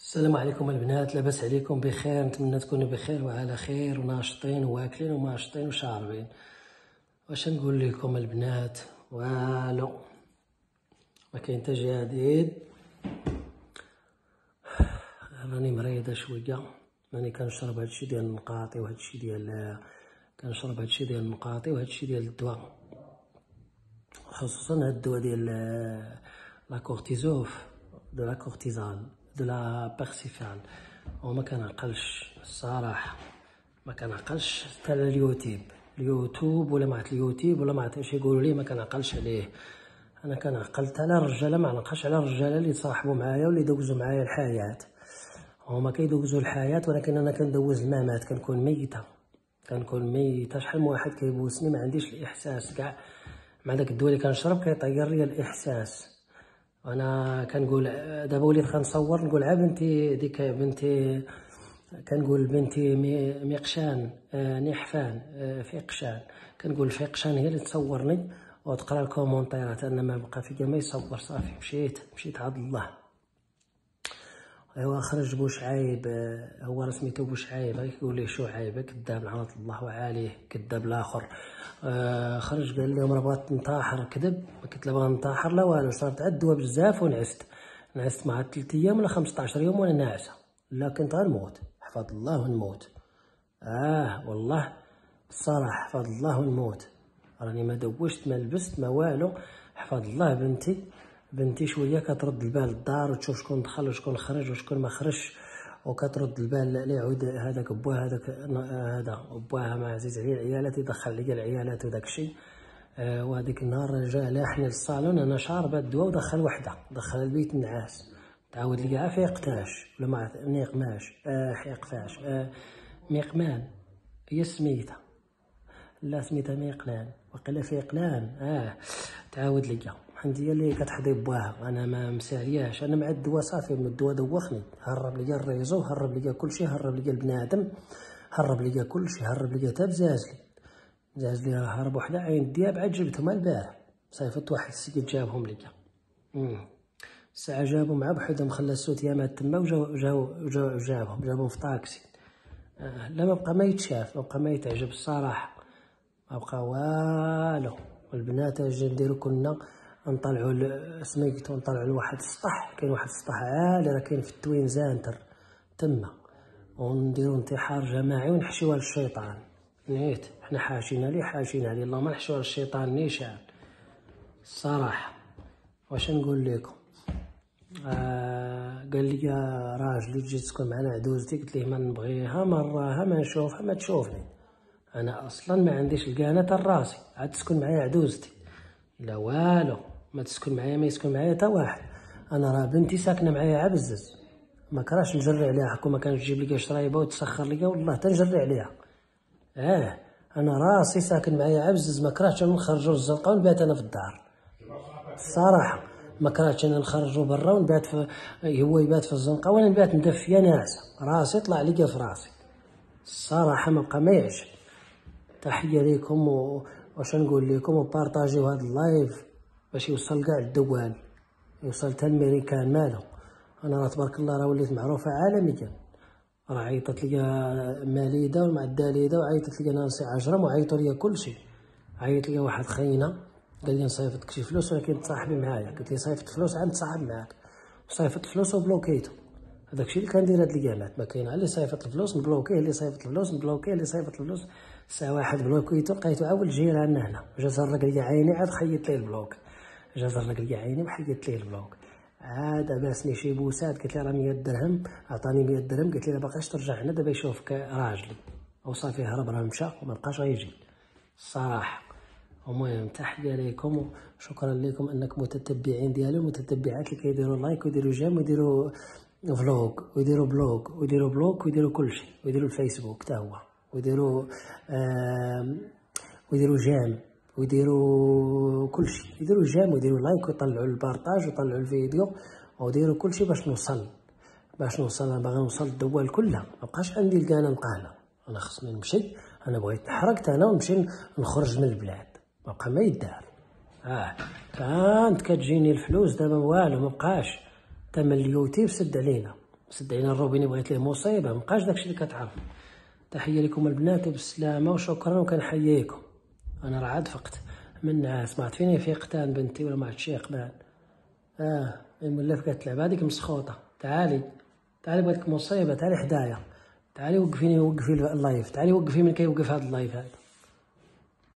السلام عليكم البنات، لاباس عليكم بخير؟ نتمنى تكونوا بخير وعلى خير وناشطين واكلين وماشطين وشاربين. واش نقول لكم البنات؟ والو، ما كاين حتى جديد. راني مريضه شويه، راني كنشرب هادشي ديال النقاطي وهادشي ديال الدواء، خصوصا هاد الدواء ديال لا كورتيزوف، دو لا كورتيزان، دو لا بيرسيفان. وما كنعقلش الصراحه، ما كنعقلش حتى اليوتيوب ولا معت اليوتيوب ولا معت اش يقولوا لي، ما كنعقلش عليه. انا كنعقل حتى على الرجاله، ما نعقلش على الرجاله اللي صاحبوا معايا واللي دوزوا معايا الحياه. هما كيدوزوا الحياه ولكن انا كندوز الممات، كنكون ميته. شحال من واحد كيبوسني ما عنديش الاحساس كاع مع داك الدواء اللي كنشرب، كيطير لي الاحساس. وانا كنقول دابا وليت كنصور نقول بنتي ديك بنتي، كنقول بنتي ميقشان نحفان فيقشان، كنقول فيقشان هي اللي تصورني وتقرا الكومونتيرات. انا ما بقى فيا ما يصور، صافي مشيت عاد الله. ايوا خرج بوشعيب، هو سميتو بوشعيب، يقول ليه شعيب، كذاب لعنة الله وعليه، كذاب الاخر. خرج قال لهم راه بغات ننتحر، كذب، ما كنت لا باغا ننتحر لا والو، صرت على الدواء بزاف ونعست مع 3 ايام ولا 15 يوم وانا ناعسه، لا كنت غنموت، حفظ الله ونموت. والله الصراحه حفظ الله ونموت، راني ما دوشت ما لبست ما والو، حفظ الله. بنتي شويه كترد البال للدار وتشوف شكون دخل وشكون خرج وشكون ما خرجش، وكترد البال اللي يعود هذاك بواه، هذا بواها ما عزيز عليه العيالات، يدخل لي العيالات وداك الشيء. وهذيك النهار جا لاحني للصالون، انا شاربه الدواء ودخل وحده، دخل البيت النعاس، تعاود لي عا فيقتاش ولا ما نيقماش، حيقفاش، ميقمان هي سميتها، لا سميتها ميقلان، وقيلا فيقلان. تعاود ليا عندي اللي كتحضي بواها، انا ما مسالياش، انا مع الدواء صافي، من الدواء دوخني، هرب ليا الريزو، هرب ليا كلشي، هرب ليا البنادم، هرب ليا كلشي، هرب ليا حتى بزازلي هرب وحده عين الدياب، عاد جبتهم البارح، صيفط واحد السيد جابهم ليا. الساعه جابوا مع بحدهم، خلى السوتيامات تما جابهم في طاكسي. لا ما بقى ما يتشاف، ما بقى ما يتعجب الصراحه، ما بقى والو. والبنات اش نديرو؟ كنا نطلعوا سميتو، نطلعوا لواحد السطح، كاين واحد السطح عالي راه كاين في التوين زانتر تما، ونديرو انتحار جماعي ونحشيوها للشيطان. نيت حنا حاشينا ليه اللهم نحشيوها للشيطان نيشان الصراحه. واش نقول لكم؟ قال لي راجلي تجي تسكن معنا عدوزتي، قلت ليه ما نبغيها، ما نراها، ما نشوفها، ما تشوفني، انا اصلا ما عنديش الكانه تاع راسي، عاد تسكن معايا عدوزتي؟ لا والو، ما تسكن معايا، ما يسكن معايا تا واحد. انا راه بنتي ساكنه معايا عبزز، ما كراش نجري عليها، حكون ما كانش تجيب لي شرايبه وتسخر لي والله تنجري عليها. انا راسي ساكن معايا عبزز، ما كرهتش نخرجوا للزنقه ونبات انا في الدار الصراحه، ما كرهتش انا نخرجوا برا ونبات هو يبات في الزنقه وانا نبات مدفيه ناعسه، راسي طلع ليا في راسي الصراحه، ما بقى ما يعجب. تحيه ليكم واش نقول لكم، وبارطاجيو هذا اللايف باش يوصل كاع الدول، يوصل حتى الميريكان مالو. انا راه تبارك الله راه وليت معروفه عالميا، راه عيطت ليا ماليده مع الداليده، وعيطت ليا نانسي عجرم، وعيطوا ليا كلشي. عيط ليا واحد خينا قال لي نصيفطك شي فلوس ولكن تصاحبي معايا، قلت لي صيفط فلوس عاد نتصاحب معاك، صيفط فلوس وبلوكيتو. هذاك الشيء اللي كندير هاد الكامات، ما كاين اللي صيفط الفلوس نبلوكيه، اللي صيفط الفلوس نبلوكيه، اللي صيفط الفلوس. الساعه واحد بلوكيتو، لقيتو عاود جيراننا هنا، جا زرق ليا عيني، عاد خيط ليه البلوك، جا زرق ليا عيني وحيدت ليه البلوك. عاد باسني شي بوسات، قلت لي راه 100 درهم، عطاني 100 درهم، قلت لي لا باقاش ترجع هنا، دابا يشوفك راجلي، وصافي هرب، راه مشى وما بقاش غيجي الصراحه. المهم تحيه ليكم وشكرا لكم انكم متتبعين ديالي ومتتبعات اللي كيديروا لايك ويديروا جيم ويديروا فلوق ويديروا بلوك ويديروا بلوك ويديروا كلشي، ويديروا الفيسبوك حتى هو، ويديروا جيم ويديروا كلشي، يديروا جيم ويديروا لايك ويطلعوا البارطاج ويطلعوا الفيديو وديروا كلشي باش نوصل. انا باغي نوصل للدول كلها، مابقاش عندي الكانه نقاله، انا خصني نمشي، انا بغيت نحرقت انا ونمشي نخرج من البلاد، مابقى ما يدار. كانت كتجيني الفلوس، دابا والو مبقاش، تا من اليوتيوب سد علينا، مسدعين الروبيني بغيت ليه مصيبة، مبقاش داكشي اللي كتعرف. تحية لكم البنات بالسلامة وشكرا وكنحييكم. أنا راه عاد فقت من النعاس، ما عرفت فين هي فيقتان بنتي ولا ما عرفت شي يقبان. المولف كتلعب هاديك مسخوطة. تعالي بغيتك مصيبة، تعالي حدايا، تعالي وقفي اللايف، تعالي وقفي من كيوقف هاد اللايف هذا.